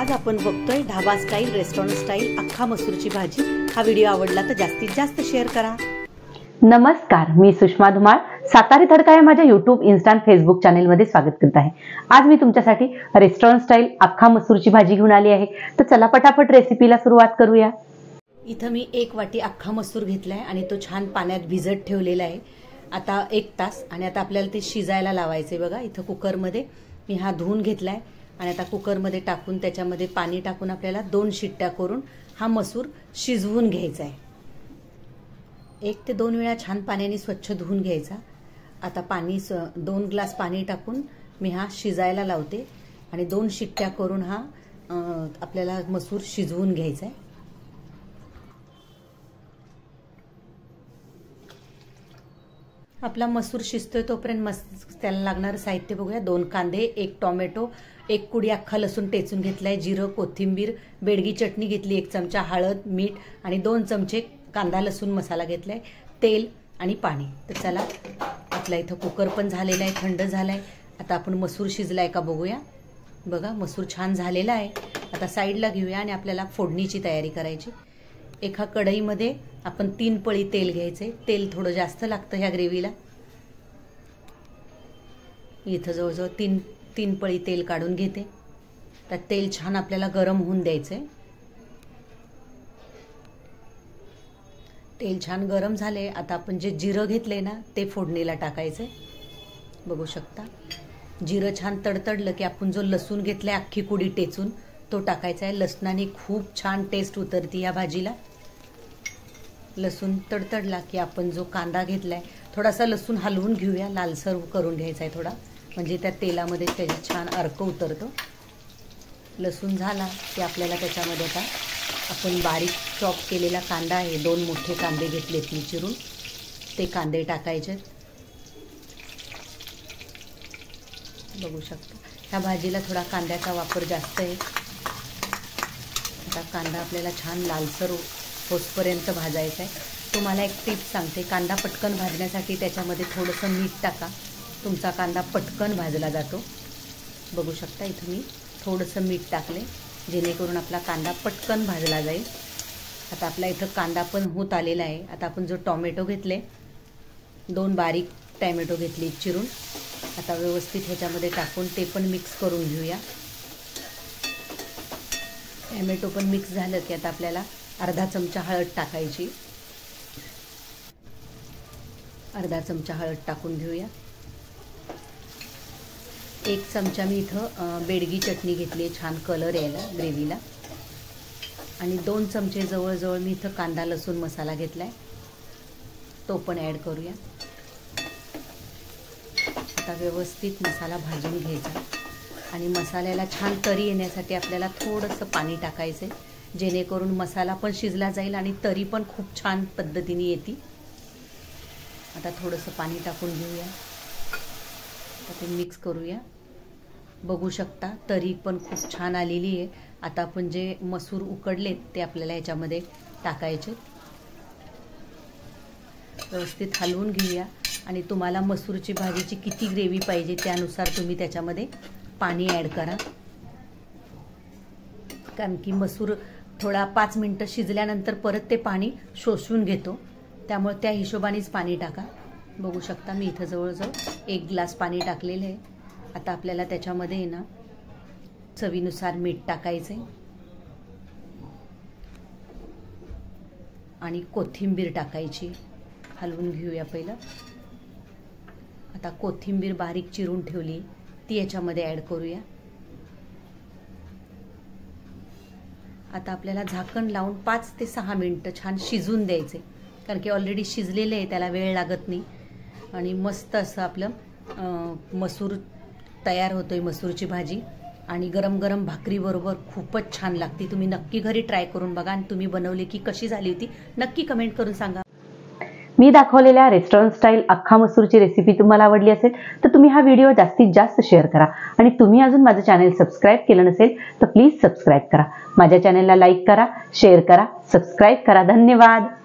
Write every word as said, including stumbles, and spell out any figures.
आज आपण बघतोय ढाबा स्टाईल रेस्टॉरंट स्टाईल अख्खा मसूरची भाजी। हा व्हिडिओ आवडला तर जास्तीत जास्त शेअर करा। नमस्कार, मी सुषमा धुमाळ सातारी तडका या माझ्या यूट्यूब इन्स्टा आणि फेसबुक चॅनल मध्ये स्वागत करत आहे। आज मी तुमच्यासाठी रेस्टॉरंट स्टाईल अख्खा मसूरची भाजी घेऊन आली आहे। तर चला पटापट रेसिपीला सुरुवात करूया। इथं मी एक वाटी अख्खा मसूर घेतलाय आणि तो छान पाण्यात भिजत ठेवलेला आहे आता एक तास। आणि आता आपल्याला ते शिजायला लावायचे। बघा इथं कुकर मध्ये मी हा धुवून घेतलाय आणि आता कुकर मध्ये टाकून त्याच्यामध्ये पाणी टाकून आपल्याला दोन शिट्ट्या करून हा मसूर शिजवून घ्यायचा आहे। एक ते दोन वेळा छान पाण्याने स्वच्छ धुवून घ्यायचा। आता पाणी दोन ग्लास पाणी टाकून मी हा शिजायला लावते आणि दोन शिट्ट्या करून हा आपल्याला मसूर शिजवून घ्यायचा आहे। आपला मसूर शिजतोय तोपर्यंत मस्त त्याला लागणारं साहित्य बघूया। दोन कांदे, एक टोमॅटो, एक कुडी अख्खा लसूण टेचून घेतलाय, जिरं, कोथिंबीर, बेडगी चटणी घेतली, एक चमचा हळद, मीठ आणि दोन चमचे कांदा लसूण मसाला घेतलाय, तेल आणि पाणी। तर चला आपला इथं कुकर पण झालेला आहे, थंड झालाय। आता आपण मसूर शिजलाय का बघूया। बघा मसूर छान झालेला आहे। आता साईडला घेऊया आणि आपल्याला फोडणीची तयारी करायची। एका कढईमध्ये आपण तीन पळी तेल घ्यायचे। तेल थोडं जास्त लागतं ह्या ग्रेव्हीला। इथं जवळजवळ तीन तीन पळी तेल काढून घेते। तर तेल छान आपल्याला गरम होऊन द्यायचंय। तेल छान गरम झाले। आता आपण जे जिरं घेतले ना ते फोडणीला टाकायचे। बघू शकता जिरं छान तडतडलं की आपण जो लसूण घेतलाय अख्खी कुडी टेचून तो टाकायचा आहे। लसणाने खूप छान टेस्ट उतरती या भाजीला। लसूण तडतडला की आपण जो कांदा घेतलाय थोडासा लसूण हलवून घेऊया, लालसर करून घ्यायचा आहे थोडा, म्हणजे त्या तेलामध्ये त्याची छान अर्क उतरतो। लसूण झाला की आपल्याला त्याच्यामध्ये आता आपण बारीक चॉप केलेला कांदा आहे, दोन मोठे कांदे घेतलेत मी चिरून, ते कांदे टाकायचे। बघू शकता ह्या भाजीला थोडा कांद्याचा वापर जास्त आहे। आता कांदा आपल्याला छान लालसर होसपर्यंत भाजायचा आहे। तुम्हाला एक टिप सांगते, कांदा पटकन भाजण्यासाठी त्याच्यामध्ये थोडंसं मीठ टाका, तुमचा कांदा पटकन भाजला जातो। बघू शकता इथं मी थोडंसं मीठ टाकले जेणेकरून आपला कांदा पटकन भाजला जाईल। आता आपला इथं कांदा पण होत आलेला आहे। आता आपण जो टोमॅटो घेतले, दोन बारीक टोमॅटो घेतले चिरून, आता व्यवस्थित ह्याच्यामध्ये टाकून ते पण मिक्स करून घेऊया। टोमॅटो पण मिक्स झालं की आता आपल्याला अर्धा चमचा हळद टाकायची। अर्धा चमचा हळद टाकून घेऊया। एक चमचा मी इथं बेडगी चटणी घेतली, छान कलर यायला ग्रेव्हीला। आणि दोन चमचे जवळजवळ मी इथं कांदा लसूण मसाला घेतलाय, तो पण ॲड करूया। आता व्यवस्थित मसाला भाजून घ्यायचा आणि मसाल्याला छान तरी येण्यासाठी आपल्याला थोडंसं पाणी टाकायचं, जेणेकरून मसाला पण शिजला जाईल आणि तरी पण खूप छान पद्धतीने येते। आता थोडंसं पाणी टाकून घेऊया, आता ते मिक्स करूया। बघू शकता तरी पण खूप छान आलेली आहे। आता आपण जे मसूर उकडलेत ते आपल्याला ह्याच्यामध्ये टाकायचे, व्यवस्थित हलवून घेऊया। आणि तुम्हाला मसूरची भाजीची किती ग्रेव्ही पाहिजे त्यानुसार तुम्ही त्याच्यामध्ये पाणी ॲड करा, कारण की मसूर थोडा पाच मिनटं शिजल्यानंतर परत ते पाणी शोषून घेतो, त्यामुळे त्या हिशोबानेच पाणी टाका। बघू शकता मी इथं जवळजवळ एक ग्लास पाणी टाकलेलं आहे। आता आपल्याला त्याच्यामध्ये ना चवीनुसार मीठ टाकायचे आणि कोथिंबीर टाकायची, हलवून घेऊया पहिलं। आता कोथिंबीर बारीक चिरून ठेवली ती याच्यामध्ये ॲड करूया। आता आपल्याला झाकण लावून पाच ते सहा मिनटं छान शिजून द्यायचे, कारण की ऑलरेडी शिजलेले आहे, त्याला वेळ लागत नाही। आणि मस्त असं आपलं मसूर तयार होतोय, मसूरची भाजी। आणि गरम गरम भाकरीबरोबर खूपच छान लागते। तुम्ही नक्की घरी ट्राय करून बघा आणि तुम्ही बनवली की कशी झाली होती नक्की कमेंट करून सांगा। मी दाखवलेल्या रेस्टॉरंट स्टाईल अख्खा मसूरची रेसिपी तुम्हाला आवडली असेल तर तुम्ही हा व्हिडिओ जास्तीत जास्त शेअर करा। आणि तुम्ही अजून माझं चॅनल सबस्क्राईब केलं नसेल तर प्लीज सबस्क्राईब करा। माझ्या चॅनलला लाईक करा, शेअर करा, सबस्क्राईब करा। धन्यवाद।